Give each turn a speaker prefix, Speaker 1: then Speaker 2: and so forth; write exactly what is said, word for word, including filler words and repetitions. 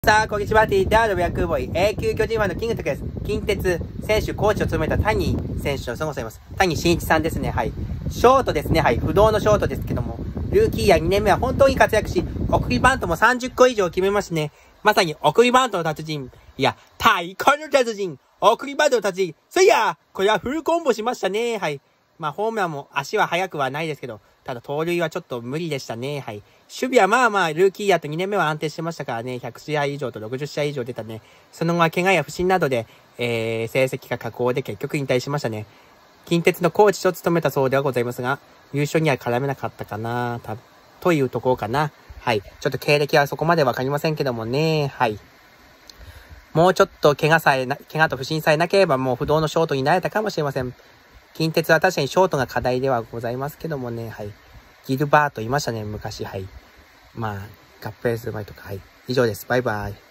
Speaker 1: さあ、こんにちは。ティーダードブラックボーイ、永久巨人ファンのキングトクです。近鉄選手、コーチを務めた谷選手のそのさんいます。谷真一さんですね。はい。ショートですね。はい。不動のショートですけども、ルーキーイヤーにねんめは本当に活躍し、送りバントもさんじゅっこ以上決めましてね。まさに送りバントの達人。いや、太鼓の達人。送りバントの達人。そいやこれはフルコンボしましたね。はい。まあ、ホームランも足は速くはないですけど、ただ盗塁はちょっと無理でしたね。はい。守備はまあまあ、ルーキーイヤーとにねんめは安定してましたからね。ひゃくしあい以上とろくじゅっしあい以上出たね。その後は怪我や不振などで、えー、成績が下降で結局引退しましたね。近鉄のコーチを務めたそうではございますが、優勝には絡めなかったかな、た、というところかな。はい。ちょっと経歴はそこまでわかりませんけどもね。はい。もうちょっと怪我さえな、怪我と不振さえなければもう不動のショートになれたかもしれません。近鉄は確かにショートが課題ではございますけどもね。はい。ギルバートいましたね、昔。はい。まあ、合併する前とか。はい。以上です。バイバイ。